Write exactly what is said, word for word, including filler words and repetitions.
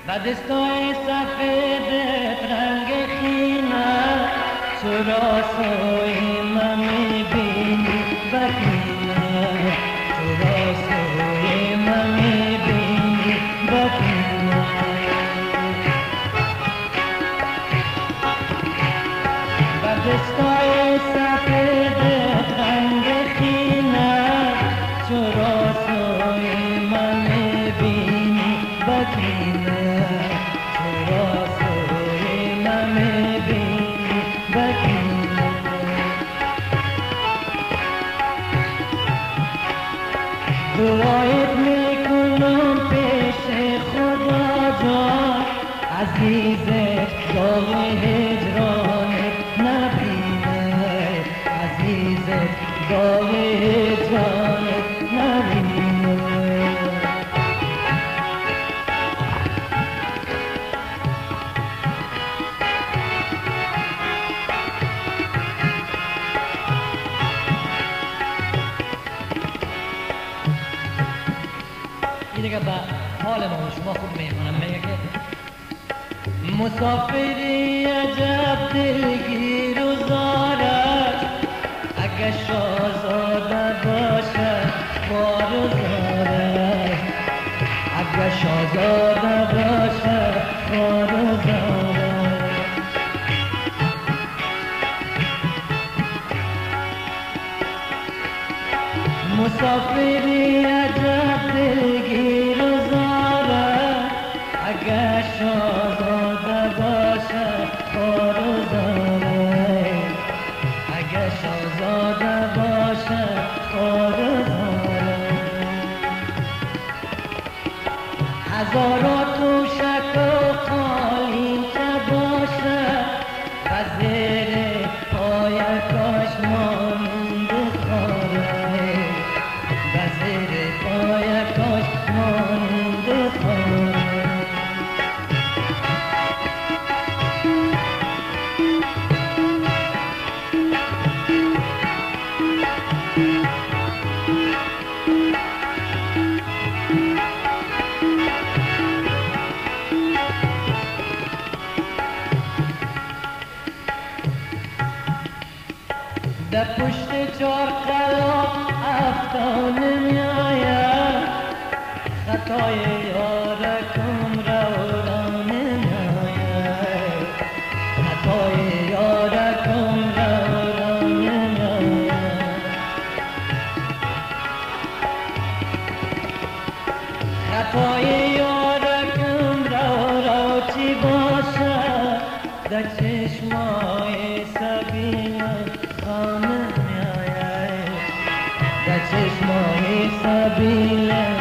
و دستای سفیدت رنگ خینه چرا سوی من میبینی بکینه چرا سوی من میبینی بکینه و دستای سفیدت رنگ خینه چرا سوی من میبینی بکینه دعایت میکنم پیش خدا جان عزیزت داغ هجرانت نبینه عزیزت داغ هجرانت نبینه این دیگه با حال ما و شما خوب میکنم میگه که مسافری عجب دلگیر و زارت اگه شاهزاده باشه بار و زارت اگه شاهزاده باشه بار و زارت مسافری عجب دلگیر و زارت اگه شاهزاده باشه بار و زارت اگه شاهزاده باشه بار و زارت هزارا توشک و قالین که باشه و زیر پایکاش مانده خاره و زیر پایکاش مانده خاره در پشت چار قلاب افغانه میاید خطای یارکم رورانه میاید خطای یارکم رورانه میاید خطای یارکم رورا چی باشد در چشمای سبینه خانه میاید در چشمای سبیل